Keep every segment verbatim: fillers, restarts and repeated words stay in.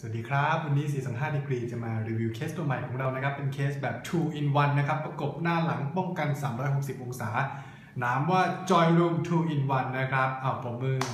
สวัสดีครับวันนี้สี่สองห้า Degree จะมารีวิวเคสตัวใหม่ของเรานะครับเป็นเคสแบบ ทู อิน วัน นะครับประกบหน้าหลังป้องกันสามร้อยหกสิบองศานามว่า Joy Room ทู อิน วัน นะครับเอาปมมือ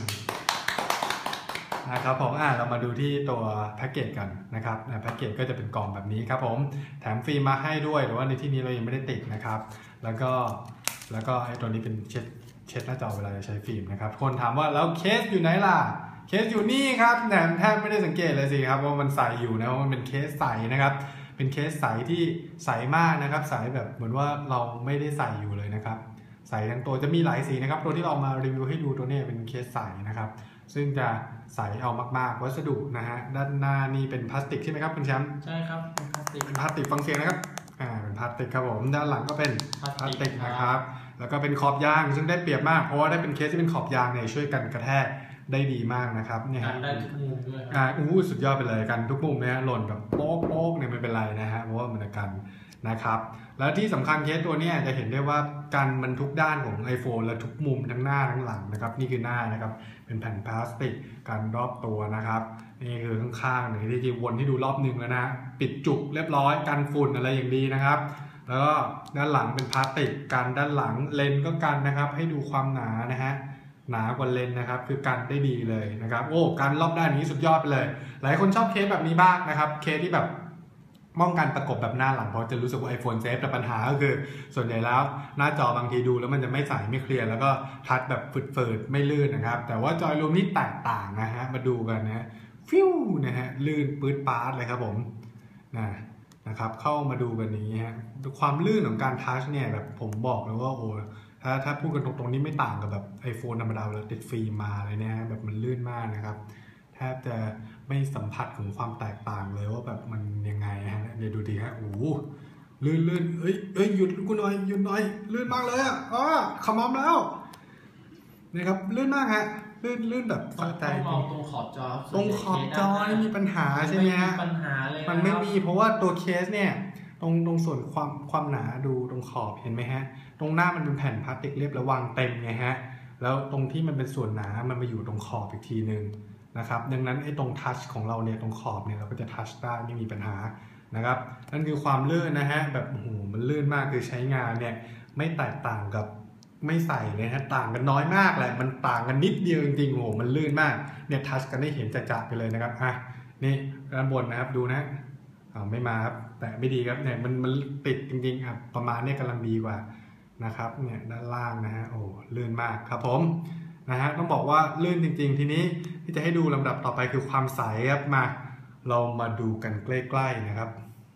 นะครับผมอ่ะเรามาดูที่ตัวแพ็กเกจกันนะครับแพ็กเกจก็จะเป็นกล่องแบบนี้ครับผมแถมฟิล์มมาให้ด้วยแต่ว่าในที่นี้เรายังไม่ได้ติดนะครับแล้วก็แล้วก็ไอ้ตัวนี้เป็นเช็ดเช็ดหน้าจอเวลาจะใช้ฟิล์มนะครับคนถามว่าแล้วเคสอยู่ไหนล่ะเคสอยู่นี่ครับแหนมแทบไม่ได้สังเกตเลยสิครับว่ามันใสอยู่นะว่ามันเป็นเคสใสนะครับเป็นเคสใสที่ใสมากนะครับใสแบบเหมือนว่าเราไม่ได้ใส่อยู่เลยนะครับใสทั้งตัวจะมีหลายสีนะครับตัวที่เรามารีวิวให้ดูตัวนี้เป็นเคสใสนะครับซึ่งจะใสเอามากๆวัสดุนะฮะด้านหน้านี่เป็นพลาสติกใช่ไหมครับคุณแชมป์ใช่ครับเป็นพลาสติกเป็นพลาสติกฟังเสียงนะครับอ่าเป็นพลาสติกครับผมด้านหลังก็เป็นพลาสติกนะครับแล้วก็เป็นขอบยางซึ่งได้เปรียบมากเพราะว่าได้เป็นเคสที่เป็นขอบยางเนี่ยช่วยกันกระแทกได้ดีมากนะครับเนี่ยกันได้ทุกมุมด้วยอ่าอู้สุดยอดไปเลยกันทุกมุมนะฮะหล่นแบบโป๊กโป๊กเนี่ยไม่เป็นไรนะฮะเพราะว่ามันกันนะครับแล้วที่สำคัญเคสตัวนี้จะเห็นได้ว่ากันมันทุกด้านของ iPhone และทุกมุมทั้งหน้าทั้งหลังนะครับนี่คือหน้านะครับเป็นแผ่นพลาสติกกันรอบตัวนะครับนี่คือข้างๆนี่ที่วนที่ดูรอบหนึ่งแล้วนะปิดจุกเรียบร้อยกันฝุ่นอะไรอย่างดีนะครับแล้วก็ด้านหลังเป็นพลาสติกกันด้านหลังเลนก็กันนะครับให้ดูความหนานะฮะหนากว่าเลนนะครับคือกันได้ดีเลยนะครับโอ้กันรอบด้านนี้สุดยอดไปเลยหลายคนชอบเคสแบบนี้บ้างนะครับเคสที่แบบป้องกันประกบแบบหน้าหลังเพราะจะรู้สึกว่า iPhone เซฟแต่ปัญหาก็คือส่วนใหญ่แล้วหน้าจอบางทีดูแล้วมันจะไม่ใสไม่เคลียร์แล้วก็ทัชแบบฝืดๆไม่ลื่นนะครับแต่ว่าจอยรูมนี่แตกต่างนะฮะมาดูกันนะฟิวนะฮะลื่นปื๊ดป๊าดเลยครับผมนะนะครับเข้ามาดูกันนี้ฮะความลื่นของการทัชเนี่ยแบบผมบอกเลยว่าโอ้ถ้าถ้าพูดกันตรงๆนี่ไม่ต่างกับแบบ iPhone ธรรมดาเลยติดฟิล์มมาเลยเนี่ยแบบมันลื่นมากนะครับแทบจะไม่สัมผัสถึงความแตกต่างเลยว่าแบบมันยังไงฮะเดี๋ยวดูดีฮะโอ้ลื่นลื่นเอ้ยเอ้ยหยุดกูหน่อยหยุดหน่อยลื่นมากเลยอ่ะอ๋อขมำแล้วนะครับลื่นมากฮะลื่นลื่นแบบต้องมองตรงขอบจอตรงขอบจอนี่มีปัญหาใช่ไหมฮะปัญหาเลยมันไม่มีเพราะว่าตัวเคสเนี่ยตรงตรงส่วนความความหนาดูตรงขอบเห็นไหมฮะตรงหน้ามันเป็นแผ่นพลาสติกเรียบแล้ววางเต็มไงฮะแล้วตรงที่มันเป็นส่วนหนามันมาอยู่ตรงขอบอีกทีนึงนะครับดังนั้นไอ้ตรงทัชของเราเนี่ยตรงขอบเนี่ยเราก็จะทัชได้ไม่มีปัญหานะครับนั่นคือความลื่นนะฮะแบบโอ้โหมันลื่นมากคือใช้งานเนี่ยไม่แตกต่างกับไม่ใส่เลยฮะต่างกันน้อยมากแหละมันต่างกันนิดเดียวจริงๆโอ้โหมันลื่นมากเนี่ยทัชกันได้เห็นจะๆไปเลยนะครับอ่ะนี่ด้านบนนะครับดูนะอ่าไม่มาครับแต่ไม่ดีครับเนี่ยมันมันติดจริงๆครับประมาณนี้กำลังดีกว่านะครับเนี่ยด้านล่างนะฮะโอ้ลื่นมากครับผมนะฮะต้องบอกว่าลื่นจริงๆทีนี้ที่จะให้ดูลำดับต่อไปคือความใสครับมาเรามาดูกันใกล้ๆนะครับ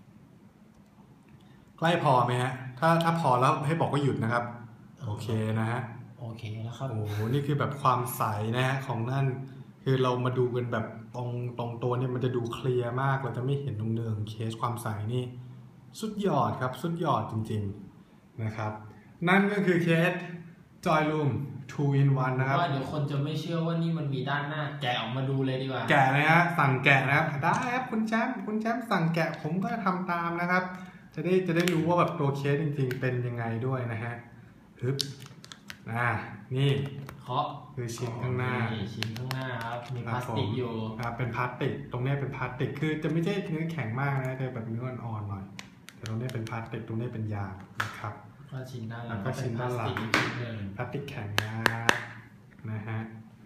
ใกล้พอไหมฮะถ้าถ้าพอแล้วให้บอกว่าหยุดนะครับโอเคนะฮะโอเคแล้วครับโอ้โหนี่คือแบบความใสนะฮะของนั่นคือเรามาดูกันแบบตรงตรงตัวเนี่ยมันจะดูเคลียร์มากเราจะไม่เห็นตรงเนืองเคสความใสนี่สุดยอดครับสุดยอดจริงๆนะครับนั่นก็คือเคส Joy Room ทู อิน วัน นะครับว่าเดี๋ยวคนจะไม่เชื่อว่านี่มันมีด้านหน้าแกะออกมาดูเลยดีกว่าแกะเลยฮะสั่งแกะนะครับได้ครับคุณแชมป์คุณแชมป์สั่งแกะผมก็ทำตามนะครับจะได้จะได้รู้ว่าแบบตัวเคสจริงๆเป็นยังไงด้วยนะฮะฮึบอ่านี่เคาะคือชิ้นข้างหน้าชิ้นข้างหน้าครับมีพลาสติกอยู่ครับเป็นพลาสติกตรงนี้เป็นพลาสติกคือจะไม่ใช่เนื้อแข็งมากนะแต่แบบเนื้ออ่อนๆหน่อยแต่ตรงนี้เป็นพลาสติกตรงนี้เป็นยางนะครับก็ชิ้นด้านหลังก็ชิ้นด้านหลังพลาสติกแข็งนะนะฮะ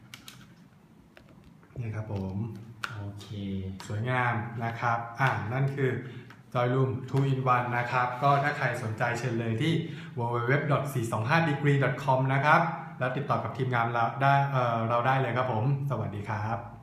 นี่ครับผมโอเคสวยงามนะครับอ่านั่นคือ Joy Room ทู อิน วัน นะครับก็ถ้าใครสนใจเชิญเลยที่ ดับเบิลยู ดับเบิลยู ดับเบิลยู ดอท สี่สองห้า ดีกรี ดอท คอม นะครับแล้วติดต่อกับทีมงานเราได้เอ่อเราได้เลยครับผมสวัสดีครับ